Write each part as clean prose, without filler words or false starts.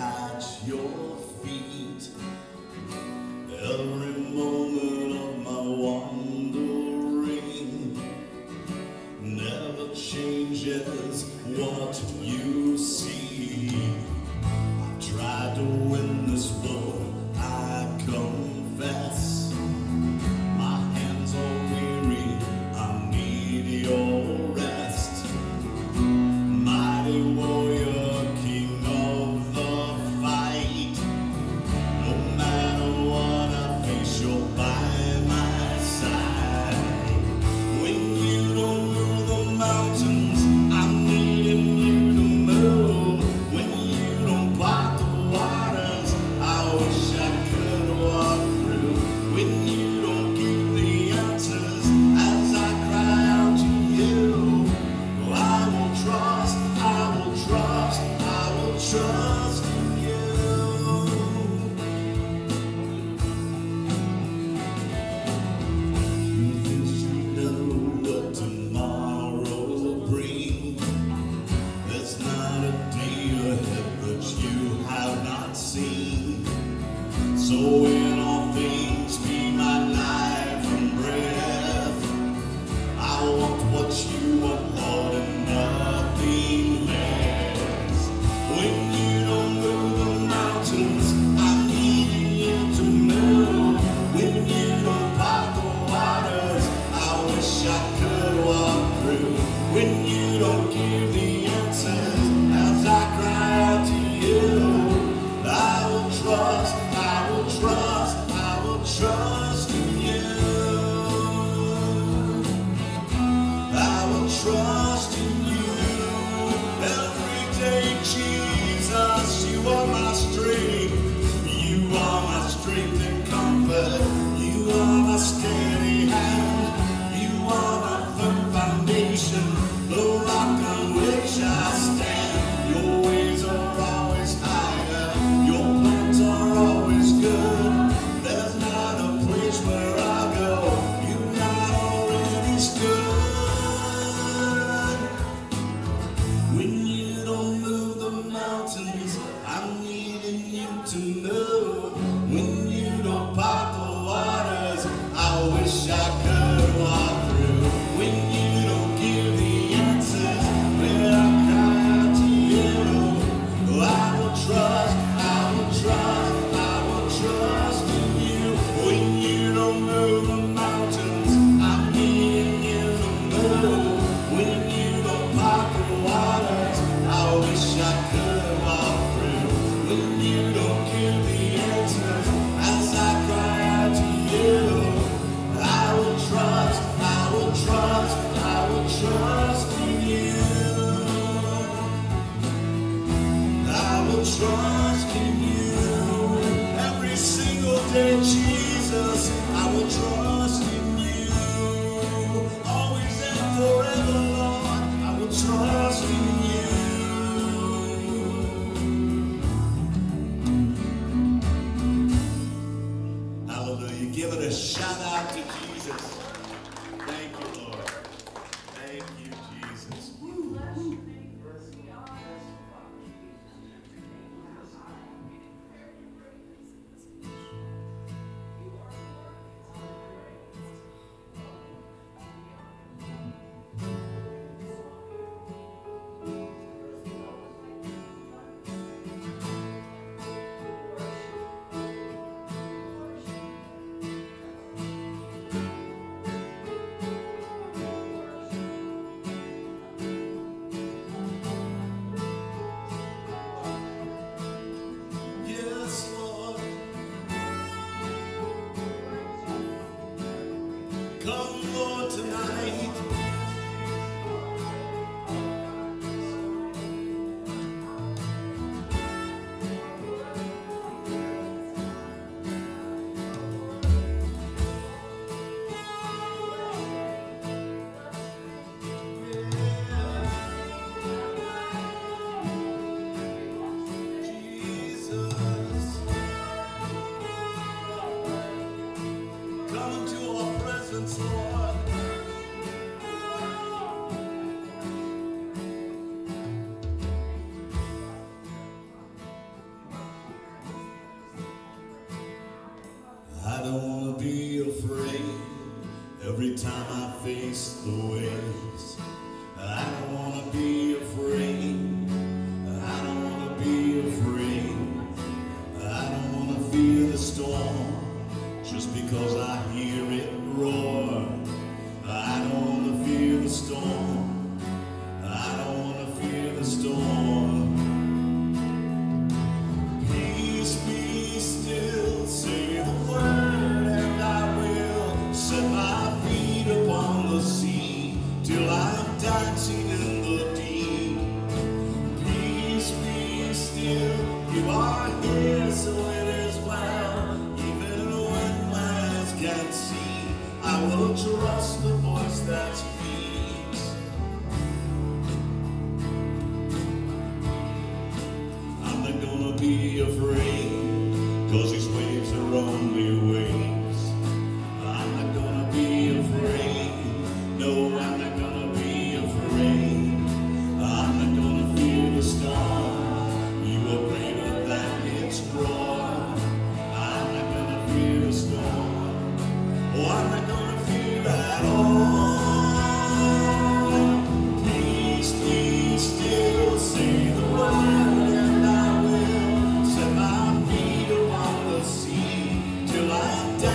at your feet. Every moment of my wandering never changes what you see. I've tried to win this war, I confess. My hands are weary, I need your rest. Mighty warrior, king of the fight. No matter what I face, you're by my side. When you don't move the mountains, I'm needing you to move. When you don't part the waters, I wish I could walk through. When you don't give the answers as I cry out to you, I will trust, I will trust, I will trust in you. You know what tomorrow will bring. There's not a day ahead that you have not seen. So in all things be my life and breath. I want what you want, Lord, and nothing less. When you don't move the mountains, I'm needing you to move. When you don't part the waters, I wish I could walk through. When you don't give the answers as I cry out to you, I will trust, I will trust, I will trust in you. I will trust in you. Every day, Jesus, you are my strength. You are my strength and comfort. You are my steady hand. You are my firm foundation, the rock on which I stand. Your ways are always higher. Your plans are always good. There's not a place where I go you've not already stood. When you don't move the mountains, I'm needing you to move. When you don't part the waters, I wish I could walk through. When you don't give the answers when I cry out to you, I will trust, I will trust, I will trust in you. When you don't move the mountains, I'm needing you to move. When you don't part the waters, I wish I could walk through. When you don't give the answers as I cry out to you, I will trust, I will trust, I will trust in you. I will trust in you. Every single day, Jesus, I will trust in you. Always and forever, Lord, I will trust in you. Hallelujah. Give it a shout out to Jesus. Thank you, Lord. Thank you, Jesus. Woo. every time I face the waves. I don't wanna be afraid. I don't wanna be afraid. I don't wanna fear the storm just because I hear it roar. I don't wanna fear the storm. I don't wanna fear the storm. Peace be still, say the word and I will set my feet upon the sea till I'm dancing in the deep. Peace be still, you are here, so it is well. Even when my eyes can't see, I will trust the voice that speaks. I'm not gonna be afraid, 'cause these waves are only waves. I'm not gonna be afraid. No, I'm not gonna be afraid. I'm not gonna fear the storm. You are greater than its roar. I'm not gonna fear the storm. Oh, I'm not gonna fear at all. Peace be still, say the word and I will set my feet upon the sea till I'm down.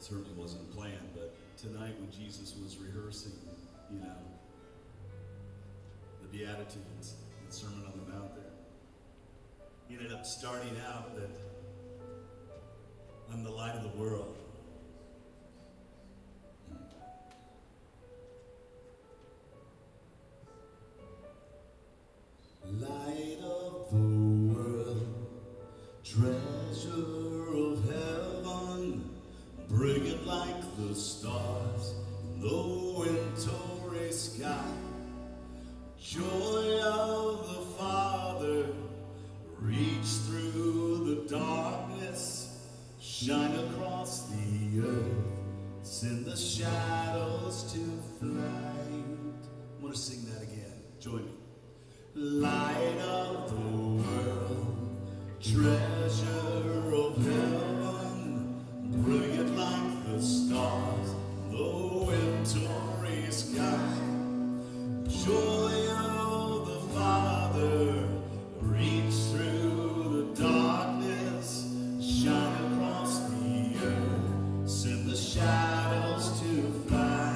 certainly wasn't planned, but tonight when Jesus was rehearsing, you know, the Beatitudes, the Sermon on the Mount there, he ended up starting out that I'm the light of the world. Light of the world, treasure of heaven, brilliant like the stars in the wintry sky. Joy of the Father, reach through the darkness, shine across the earth, send the shadows to flight. I'm going to sing that again. Join me. Light of the world, treasure of heaven, brilliant like the stars, the wintry sky. Joy of the Father, reach through the darkness, shine across the earth, send the shadows to fly.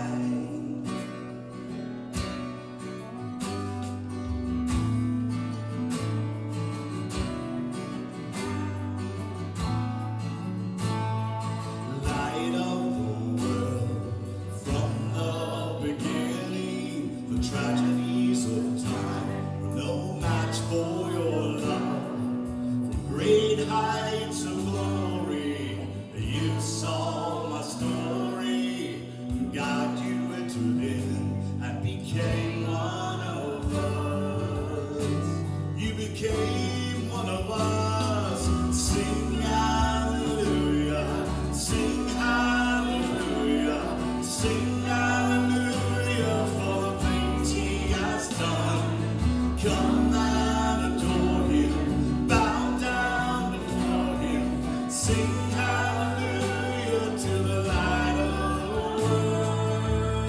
Tragedies of time, no match for your love. From great heights of glory, you saw my story. God, you entered in and became one of us. You became one of us. Sing hallelujah, sing hallelujah, sing hallelujah for the things he has done. Come and adore him, bow down before him, sing hallelujah to the light of the world.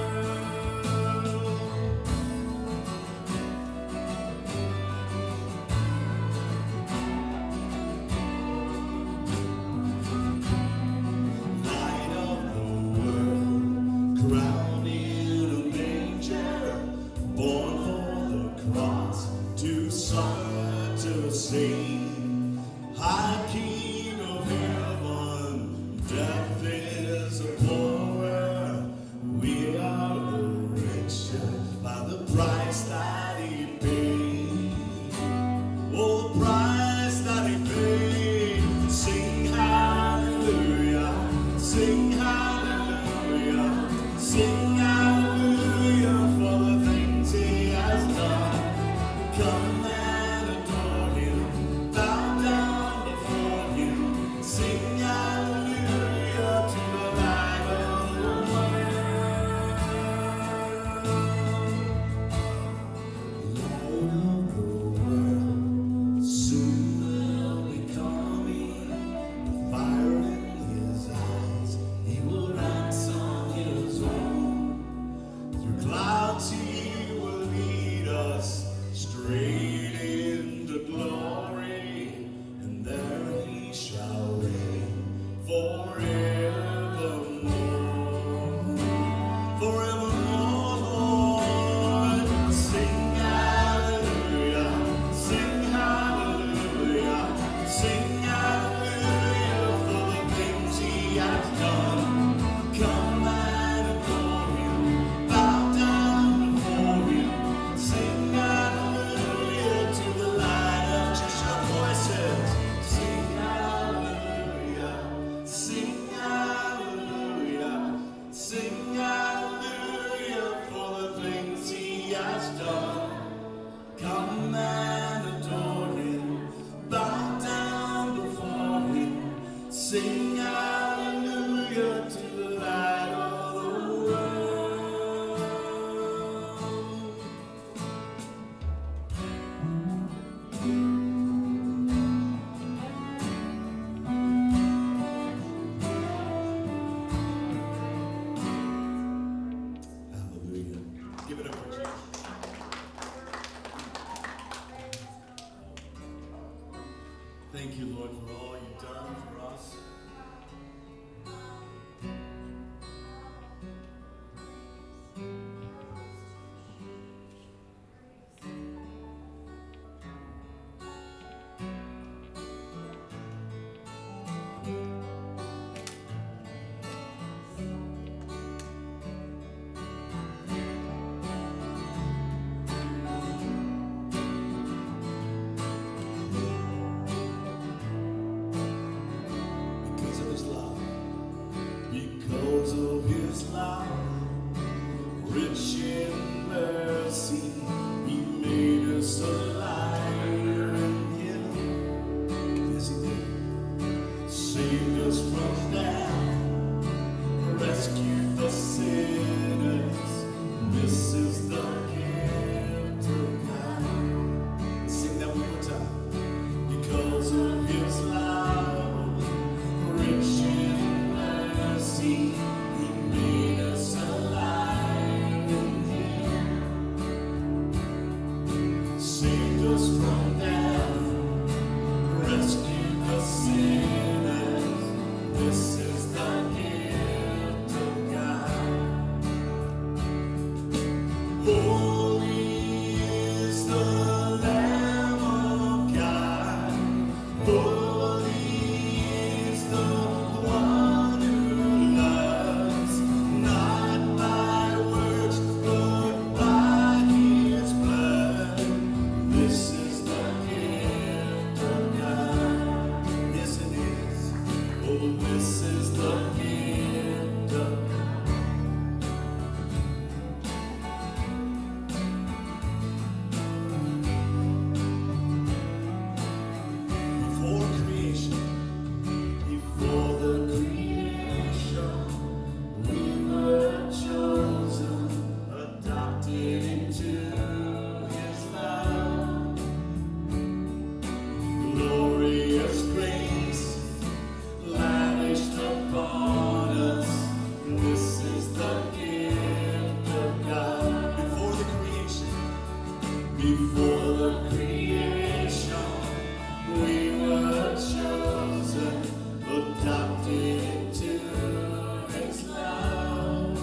Light of the world, crowned in a manger, born for the cross, to suffer, to sing. High King of heaven, death is a horror. We are the richer by the price that he paid. Oh, the price that he paid. Sing hallelujah, sing hallelujah, sing hallelujah for the things he has done. Come and adore him, bow down before him, sing hallelujah to the light of the world. Light of the world, soon will be coming, with fire in his eyes, he will ransom his own. Through clouds he will lead us straight into glory, and there he shall reign forevermore. Forevermore, Lord. Sing hallelujah, sing hallelujah, sing hallelujah for the things he has done. Come and adore him, bow down before him, sing hallelujah to the light of just your voices. Sing hallelujah, sing hallelujah, sing hallelujah for the things he has done. Come and adore him, bow down before him, sing hallelujah to the light of the world. Hallelujah. Give it up for Jesus. Thank you, Lord, for all you've done for us. Before the creation, we were chosen, adopted into His love.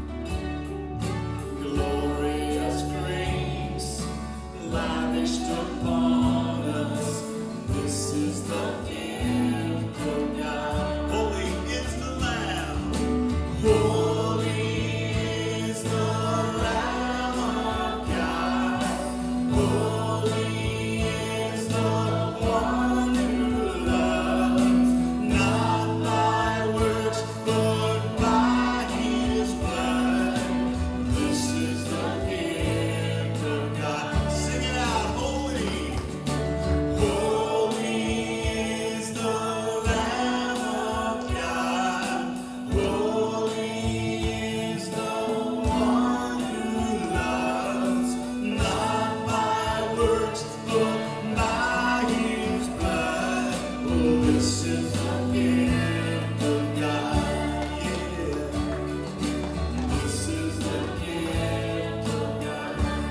Glorious grace, lavished upon us. This is the gift of God. Holy is the Lamb. Holy is the Lamb of God. Holy is the one who loves, not by works, but by His blood. This is the gift of God. Sing it out. Holy, holy is the Lamb of God. Holy is the one who loves, not by works, but by His blood. Oh, this is the gift of God. Yeah, this is the gift of God.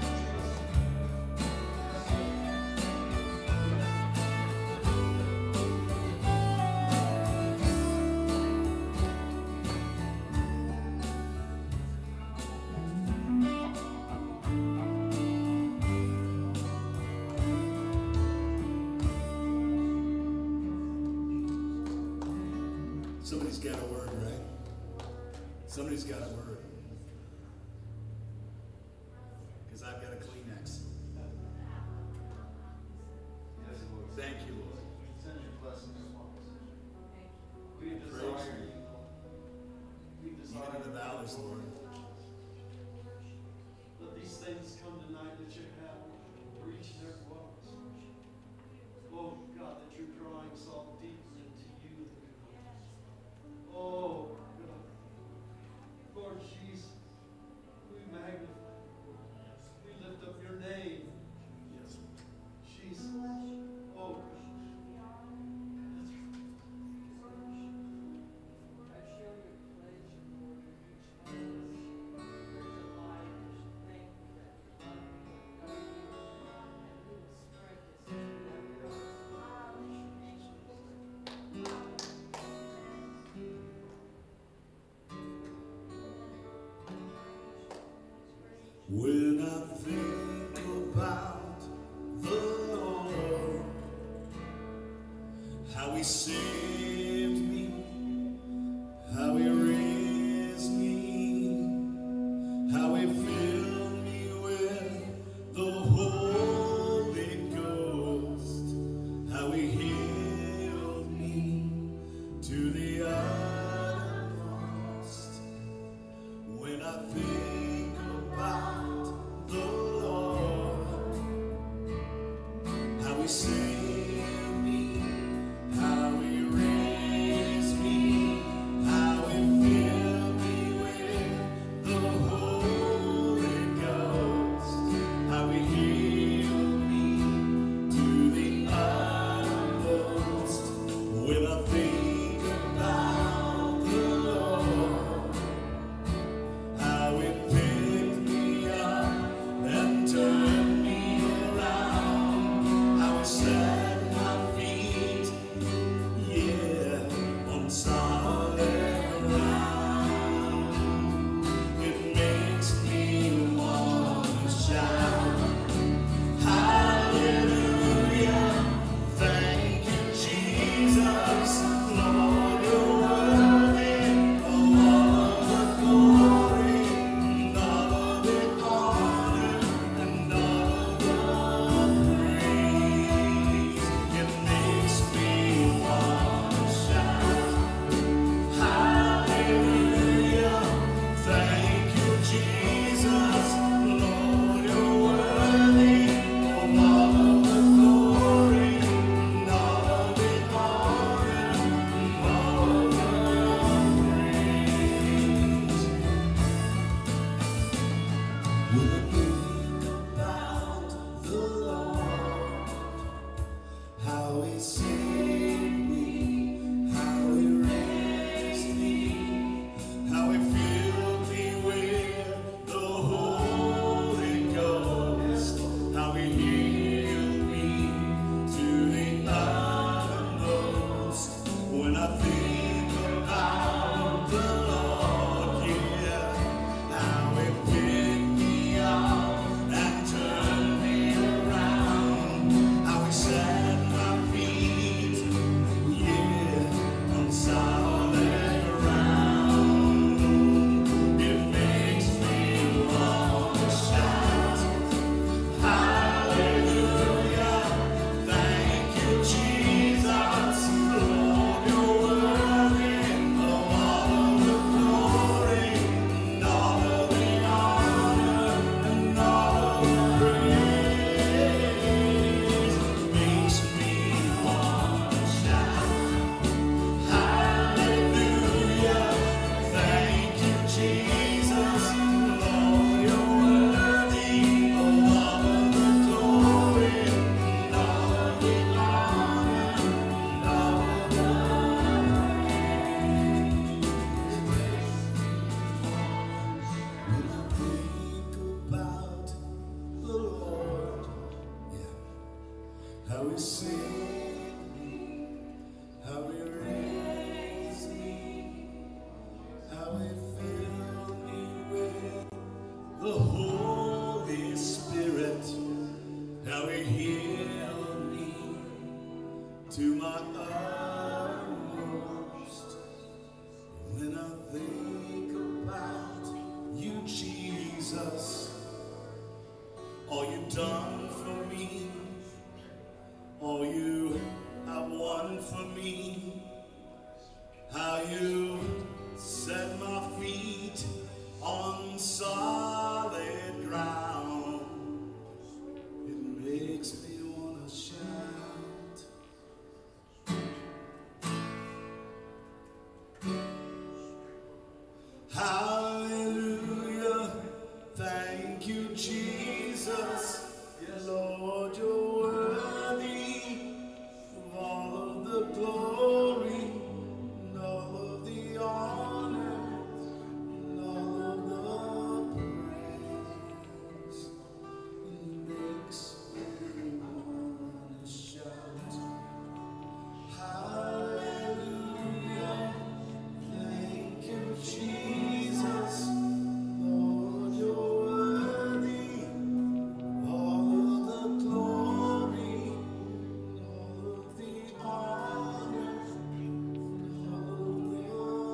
Somebody's got a word, right? Somebody's got a word. Because I've got a Kleenex. Thank you, Lord. Send your blessings upon us. We Praise desire you. you. We desire Even in the valleys, Lord. Let these things come tonight that you have for each and every one of us. Oh God, that you're drawing us all deeper into you. Oh God. Lord Jesus, we magnify you. We lift up your name. Yes. Jesus. Oh God. When I think about the Lord, how He saved me, how He raised me, how He filled me with the Holy Ghost, how He healed me to the uttermost. When I think about the Lord, how He saved me, how He raised me, how He filled me with the Holy Ghost, how He healed me to the uttermost. When I think about the Lord, how He picked me up and turned me around, how He set He saved me, how He raised me, how He filled me with the Holy Spirit, how He healed me to my uttermost. When I think about you, Jesus, all you've done for me, all you have won for me, how you set my feet on solid ground, it makes me wanna shout. Hallelujah, thank you, Jesus. Lord, you're worthy of all of the glory, and all of the honor, and all of the praise. It makes me wanna shout. Hallelujah, thank you, Jesus. Lord, you're worthy of all of the glory, and all of the honor, and all of the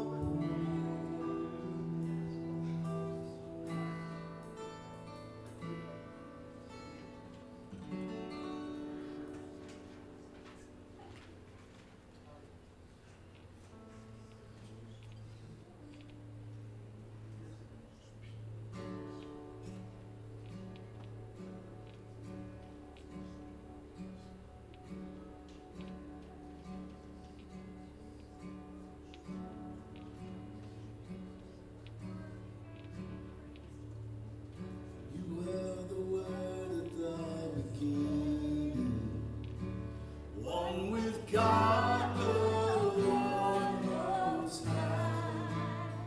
You were the Word at the beginning, one with God the Lord Most High.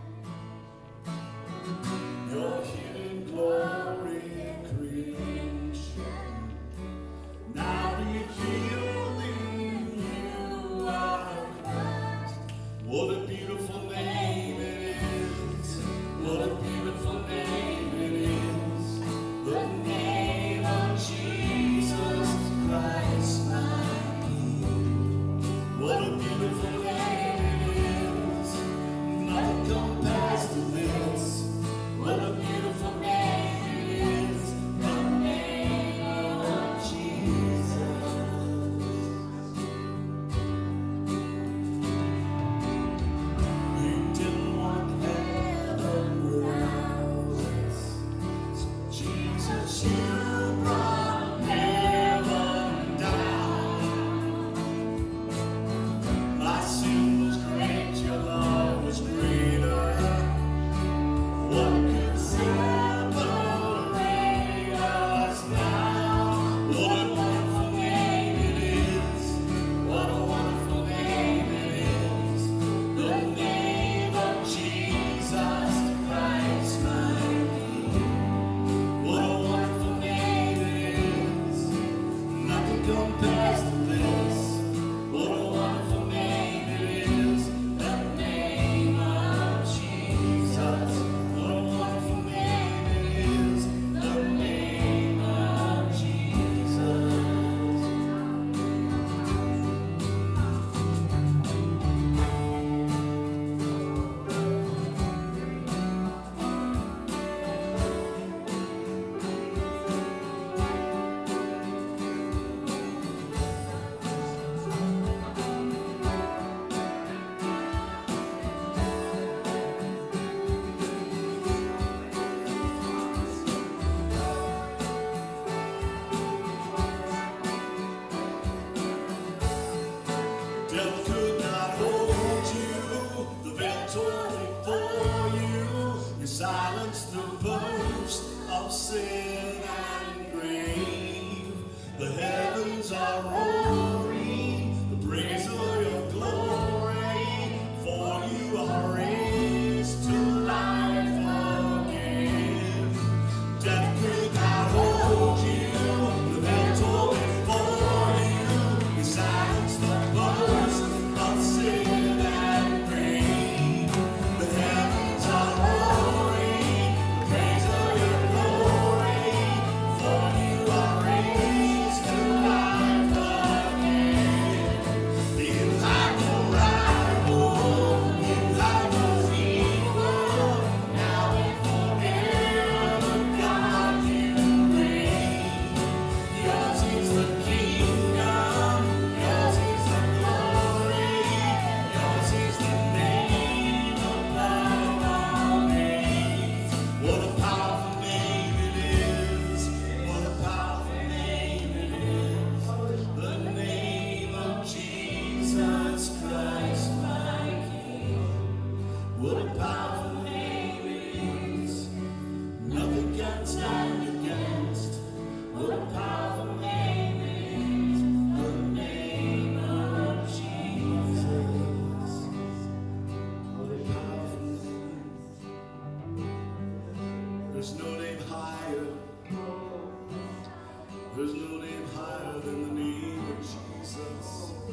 Your hidden glory in creation, now revealed in you are Christ. What a beautiful name it is! What a beautiful name it is! The name of Jesus Christ, my King. What a beautiful name it is! Nothing compares to this. What a beautiful name it is! The name of Jesus. You didn't want heaven without us. So Jesus, you brought heaven down. My sin was great, your love was greater. What could separate us now? What a wonderful name it is! What a wonderful name it is! The name of Jesus Christ, my King. What a wonderful name it is! Nothing compares to this. What a wonderful name it is! The name of Jesus. What a wonderful name it is! The name of Jesus. What a powerful name it is, the name of Jesus. What a powerful name. There's no name higher. There's no name higher than the name of Jesus.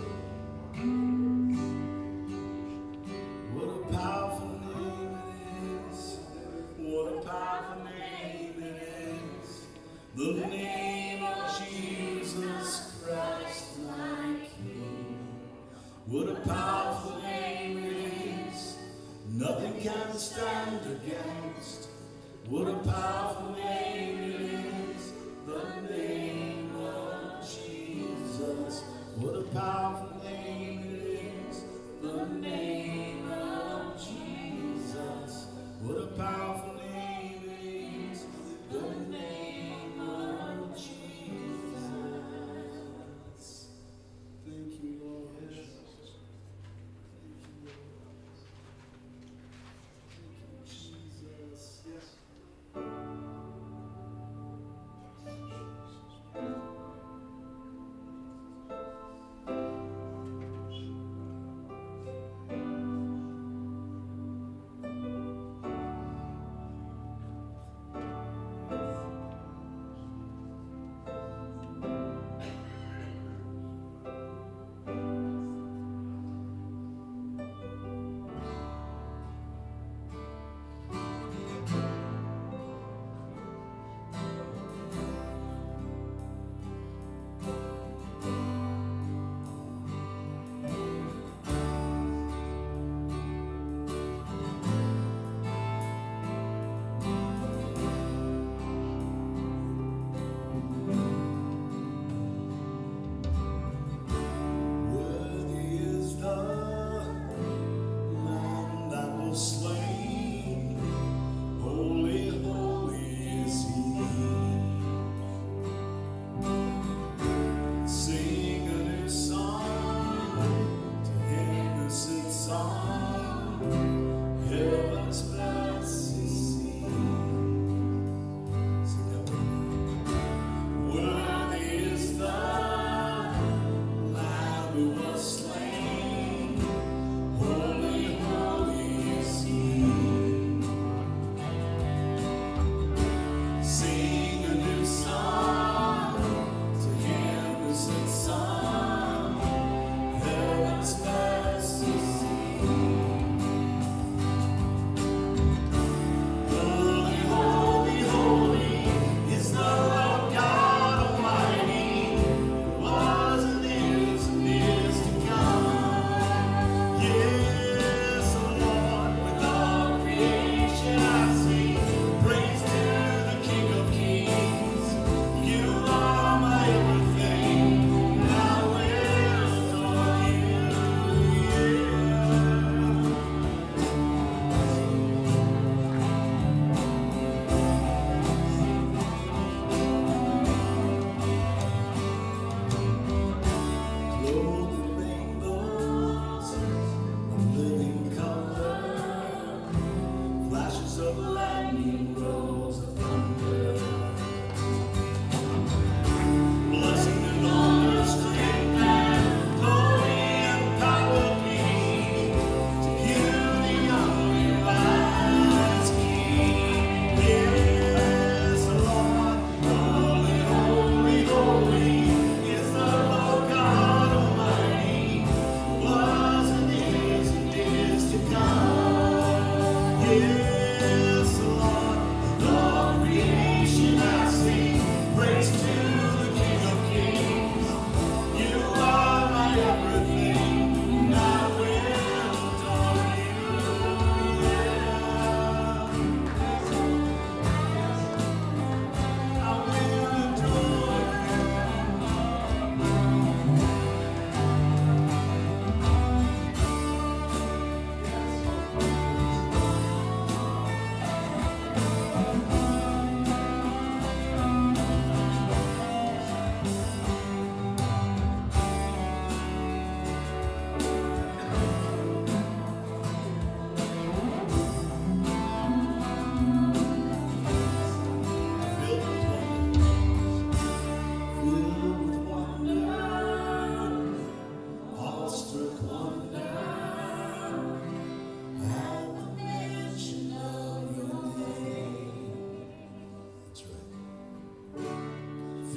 What a powerful name it is. What a powerful name it is. The name of Jesus Christ, my King. What a powerful name it is. Nothing can stand against. What a powerful name it is. The name of Jesus. What a powerful name it is. The name of Jesus. What a powerful name it is. The name of Jesus. Thank you, Lord. Thank you, Jesus. Yes.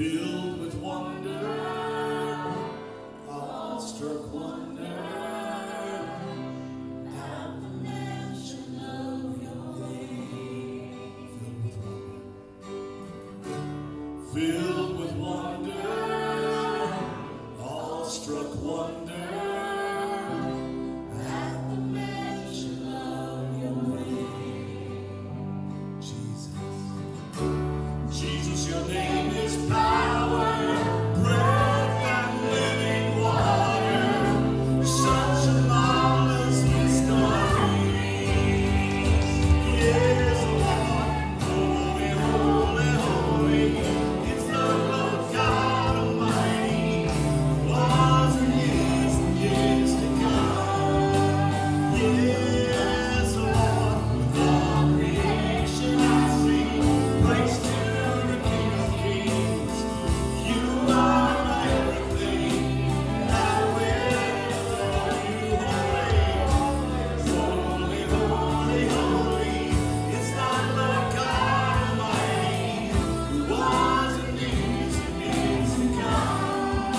filled with wonder, awestruck wonder, at the mention of your name. Filled with wonder, awestruck wonder, at the mention of your name. Jesus. Jesus, your name is power, breath and living water, such a marvelous mystery. Yes, Lord, holy, holy, holy, it's the Lord God Almighty, was and is to come. Yes, Lord, with all creation I sing praise to the King of Kings. You are my everything, and I will adore you. Holy, holy, holy, it's thy Lord God Almighty, who was and is to come.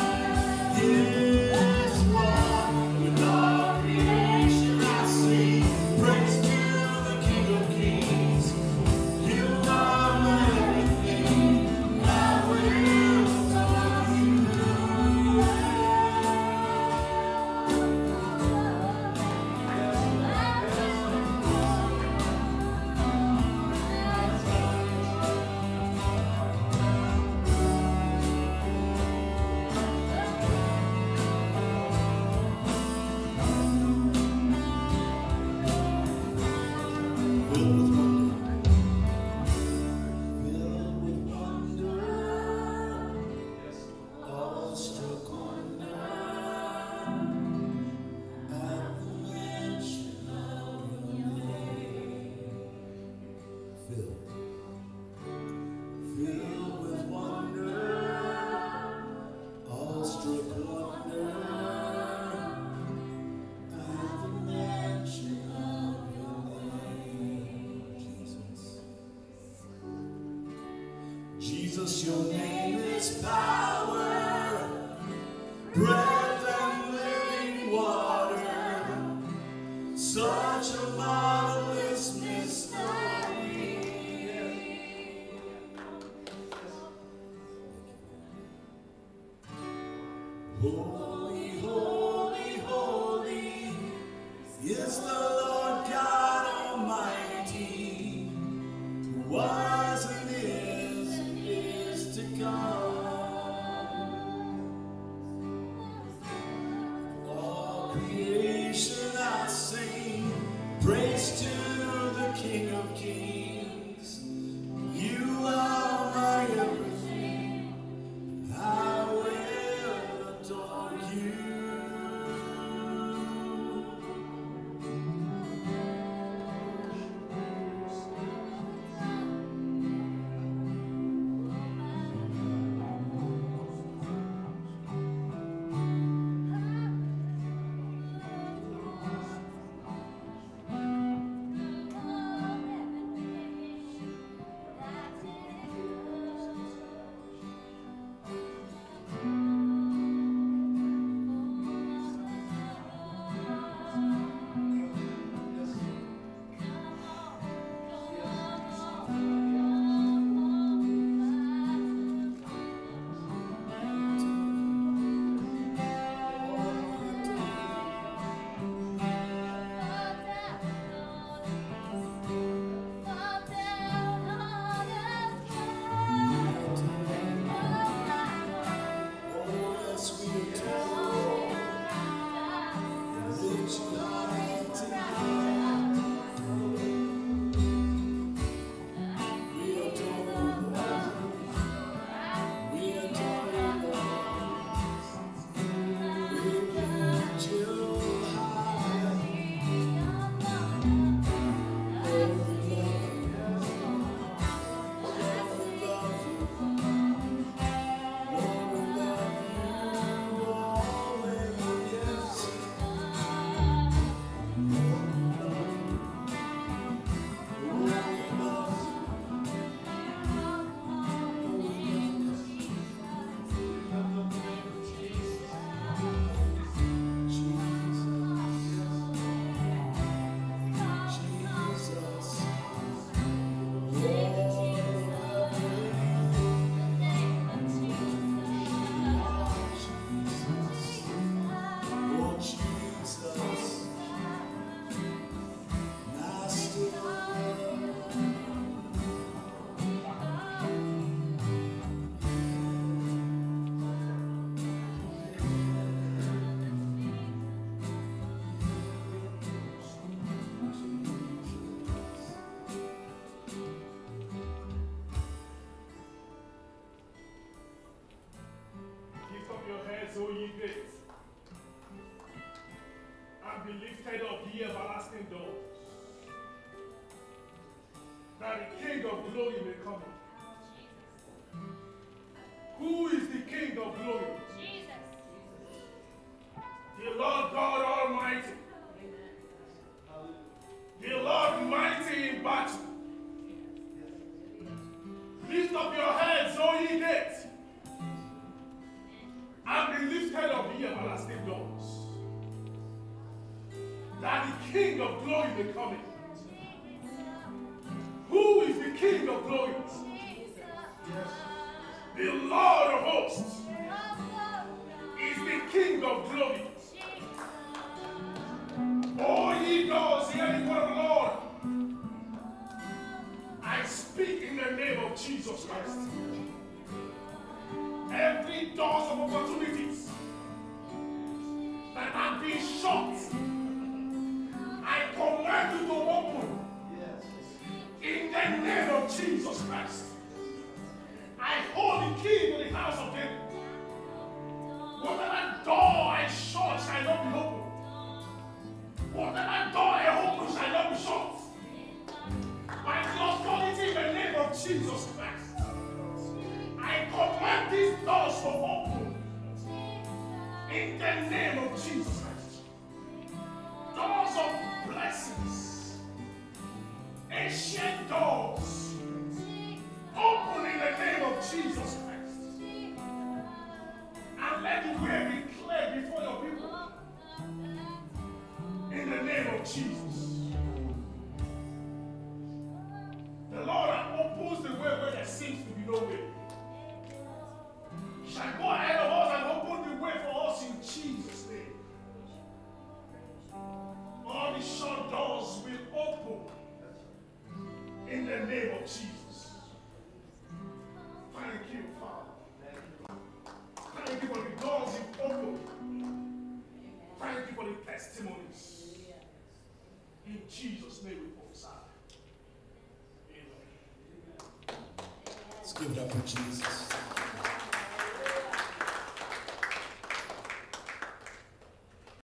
Yes, Lord, with all creation I sing praise to the King of Kings. You are my everything, and I will adore you. Filled with wonder, awestruck wonder, at the mention of your name. Filled with wonder, awestruck wonder, at the mention of your name. Jesus, your name is power, breath and living water, such a marvelous mystery. Holy, holy, holy is the Lord God Almighty, who was and is to come. All creation I sing praise to the King of Kings. You are my everything, I will adore you. heads, O ye gates, and be lifted up, ye everlasting doors, that the King of glory may come in. Who is the King of glory? Jesus. The Lord God Almighty. The Lord mighty in battle. Lift up your heads, O ye gates, and be lifted up, ye everlasting doors, that the King of glory may come in. Who is the King of glory? The Lord of hosts is the King of glory. O ye doors, hear the word of the Lord. I speak in the name of Jesus Christ. Every doors of opportunities that have been shut, I command you to open in the name of Jesus Christ. I hold the key to the house of David. Whatever door I shut shall not be opened. Whatever door I open shall not be shut. By the authority in the name of Jesus Christ, I command these doors to open in the name of Jesus Christ. Doors of blessings, ancient doors, open in the name of Jesus Christ. And let the way be clear before your people. In the name of Jesus. The Lord opens the way where there seems to be no way. He shall go ahead of us and open the way for us in Jesus' name. All the shut doors will open in the name of Jesus. Thank you, Father. Thank you for the doors you've opened. Thank you for the testimonies. In Jesus' name we prophesy. Amen. Let's give it up for Jesus.